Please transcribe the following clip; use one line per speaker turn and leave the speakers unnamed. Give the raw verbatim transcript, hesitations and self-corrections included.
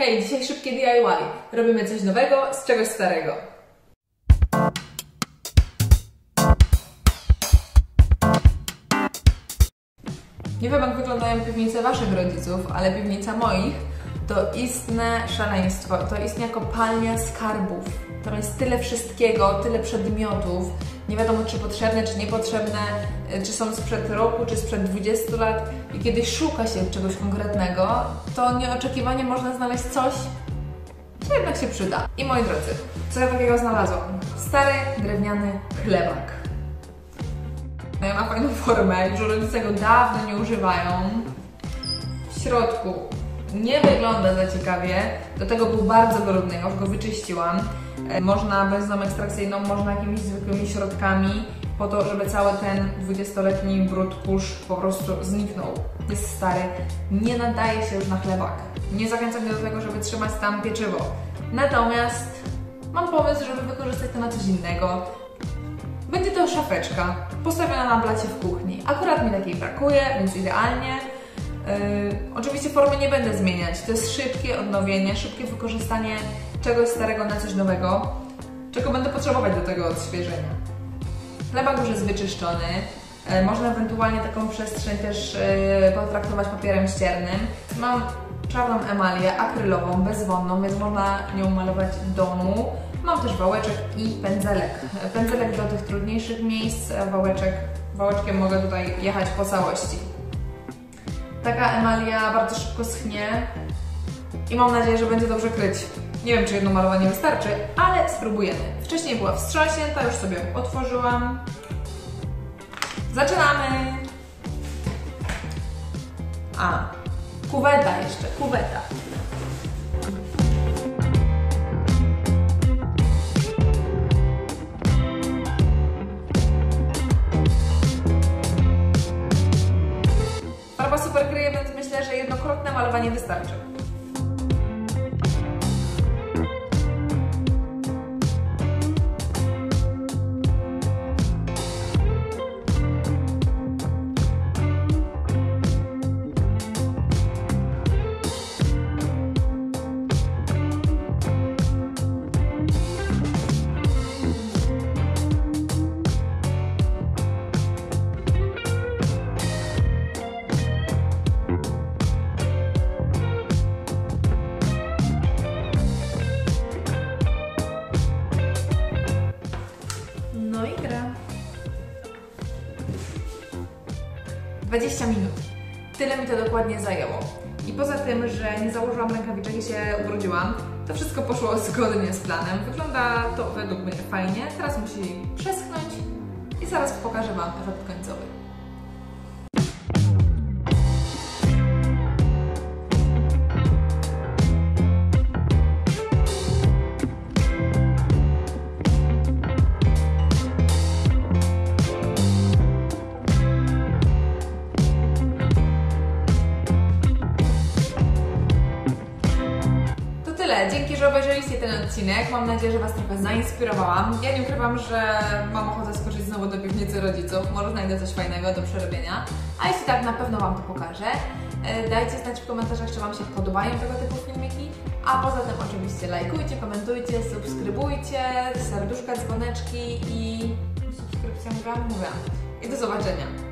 Hej, dzisiaj szybkie D I Y. Robimy coś nowego z czegoś starego. Nie wiem, jak wyglądają piwnice Waszych rodziców, ale piwnica moich to istne szaleństwo. To istnieje kopalnia skarbów. Tam jest tyle wszystkiego, tyle przedmiotów. Nie wiadomo, czy potrzebne, czy niepotrzebne, czy są sprzed roku, czy sprzed dwudziestu lat. I kiedy szuka się czegoś konkretnego, to nieoczekiwanie można znaleźć coś, co jednak się przyda. I moi drodzy, co ja takiego znalazłam? Stary, drewniany chlebak. Ma fajną formę, już rodzice go dawno nie używają. W środku nie wygląda za ciekawie, do tego był bardzo brudny, ja już go wyczyściłam. Można benzą ekstrakcyjną, można jakimiś zwykłymi środkami, po to, żeby cały ten dwudziestoletni brud, kurz po prostu zniknął. Jest stary, nie nadaje się już na chlebak. Nie zachęcam mnie do tego, żeby trzymać tam pieczywo. Natomiast mam pomysł, żeby wykorzystać to na coś innego. Będzie to szafeczka postawiona na blacie w kuchni. Akurat mi takiej brakuje, więc idealnie. Yy, oczywiście formy nie będę zmieniać. To jest szybkie odnowienie, szybkie wykorzystanie czegoś starego na coś nowego, czego będę potrzebować do tego odświeżenia. Chlebak już jest wyczyszczony. Yy, można ewentualnie taką przestrzeń też yy, potraktować papierem ściernym. Mam czarną emalię akrylową, bezwonną, więc można nią malować w domu. Mam też wałeczek i pędzelek. Pędzelek do tych trudniejszych miejsc, wałeczek, wałeczkiem mogę tutaj jechać po całości. Taka emalia bardzo szybko schnie i mam nadzieję, że będzie dobrze kryć. Nie wiem, czy jedno malowanie wystarczy, ale spróbujemy. Wcześniej była wstrząśnięta, już sobie ją otworzyłam. Zaczynamy! A, kuweta jeszcze, kuweta. Farba super kryje, więc myślę, że jednokrotne malowanie wystarczy. No i gra. dwadzieścia minut. Tyle mi to dokładnie zajęło. I poza tym, że nie założyłam rękawiczek i się ubrudziłam, to wszystko poszło zgodnie z planem. Wygląda to według mnie fajnie. Teraz musi przeschnąć i zaraz pokażę Wam efekt końcowy. Dzięki, że obejrzeliście ten odcinek. Mam nadzieję, że Was trochę zainspirowałam. Ja nie ukrywam, że mam ochotę skoczyć znowu do piwnicy rodziców. Może znajdę coś fajnego do przerobienia. A jeśli tak, na pewno Wam to pokażę. Dajcie znać w komentarzach, czy Wam się podobają tego typu filmiki. A poza tym oczywiście lajkujcie, komentujcie, subskrybujcie, serduszka, dzwoneczki i subskrypcja mówiłam, mówiłam. I do zobaczenia.